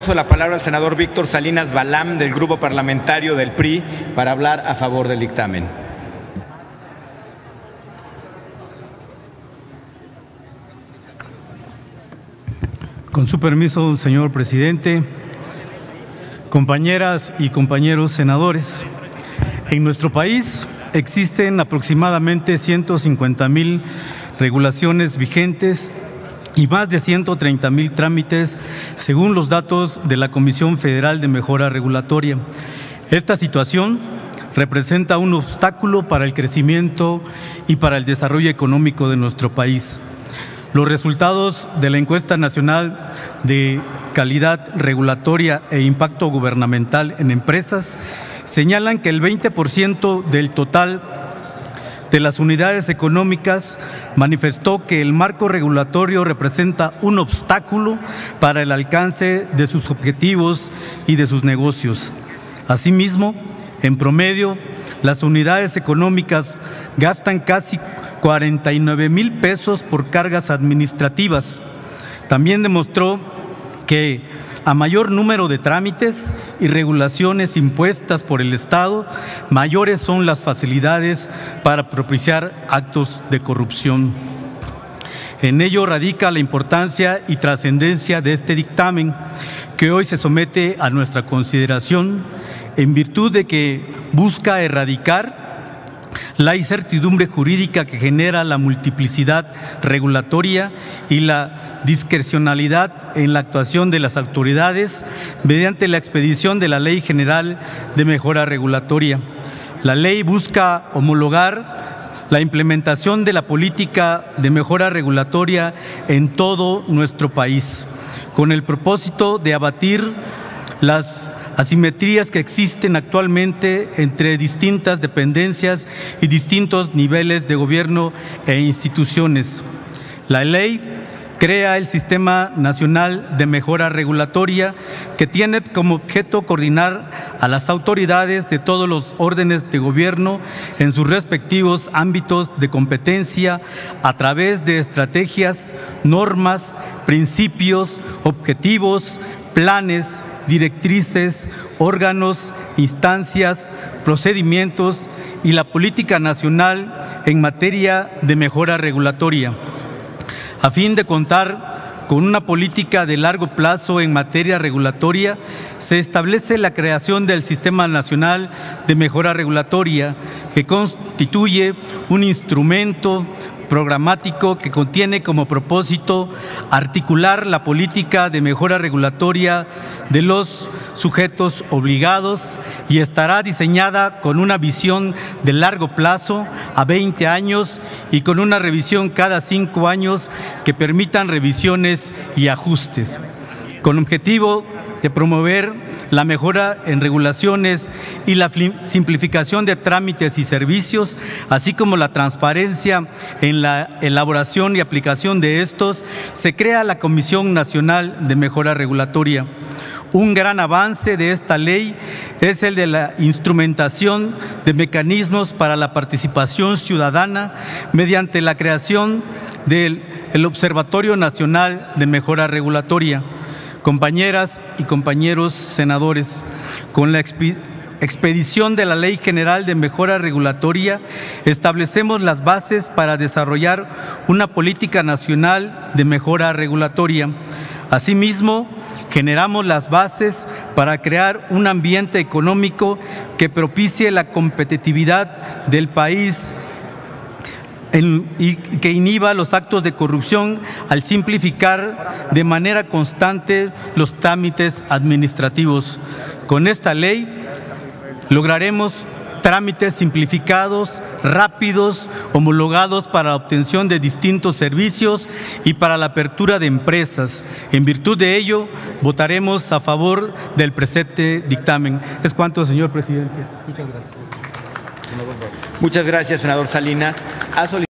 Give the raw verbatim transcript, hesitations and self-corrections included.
paso la palabra al senador Víctor Salinas Balam, del Grupo Parlamentario del P R I, para hablar a favor del dictamen. Con su permiso, señor presidente, compañeras y compañeros senadores, en nuestro país existen aproximadamente ciento cincuenta mil regulaciones vigentes y más de ciento treinta mil trámites, según los datos de la Comisión Federal de Mejora Regulatoria. Esta situación representa un obstáculo para el crecimiento y para el desarrollo económico de nuestro país. Los resultados de la Encuesta Nacional de Calidad Regulatoria e Impacto Gubernamental en Empresas señalan que el veinte por ciento del total de las unidades económicas manifestó que el marco regulatorio representa un obstáculo para el alcance de sus objetivos y de sus negocios. Asimismo, en promedio, las unidades económicas gastan casi cuarenta y nueve mil pesos por cargas administrativas. También demostró que a mayor número de trámites y regulaciones impuestas por el Estado, mayores son las facilidades para propiciar actos de corrupción. En ello radica la importancia y trascendencia de este dictamen que hoy se somete a nuestra consideración, en virtud de que busca erradicar la incertidumbre jurídica que genera la multiplicidad regulatoria y la discrecionalidad en la actuación de las autoridades mediante la expedición de la Ley General de Mejora Regulatoria. La ley busca homologar la implementación de la política de mejora regulatoria en todo nuestro país, con el propósito de abatir las asimetrías que existen actualmente entre distintas dependencias y distintos niveles de gobierno e instituciones. La ley crea el Sistema Nacional de Mejora Regulatoria, que tiene como objeto coordinar a las autoridades de todos los órdenes de gobierno en sus respectivos ámbitos de competencia a través de estrategias, normas, principios, objetivos, planes, directrices, órganos, instancias, procedimientos y la política nacional en materia de mejora regulatoria. A fin de contar con una política de largo plazo en materia regulatoria, se establece la creación del Sistema Nacional de Mejora Regulatoria, que constituye un instrumento programático que contiene como propósito articular la política de mejora regulatoria de los sujetos obligados y estará diseñada con una visión de largo plazo a veinte años y con una revisión cada cinco años que permitan revisiones y ajustes, con objetivo de promover la mejora en regulaciones y la simplificación de trámites y servicios, así como la transparencia en la elaboración y aplicación de estos. Se crea la Comisión Nacional de Mejora Regulatoria. Un gran avance de esta ley es el de la instrumentación de mecanismos para la participación ciudadana mediante la creación del Observatorio Nacional de Mejora Regulatoria. Compañeras y compañeros senadores, con la expedición de la Ley General de Mejora Regulatoria, establecemos las bases para desarrollar una política nacional de mejora regulatoria. Asimismo, generamos las bases para crear un ambiente económico que propicie la competitividad del país En, y que inhiba los actos de corrupción al simplificar de manera constante los trámites administrativos. Con esta ley lograremos trámites simplificados, rápidos, homologados para la obtención de distintos servicios y para la apertura de empresas. En virtud de ello, votaremos a favor del presente dictamen. Es cuanto, señor presidente. Muchas gracias. Muchas gracias, senador Salinas.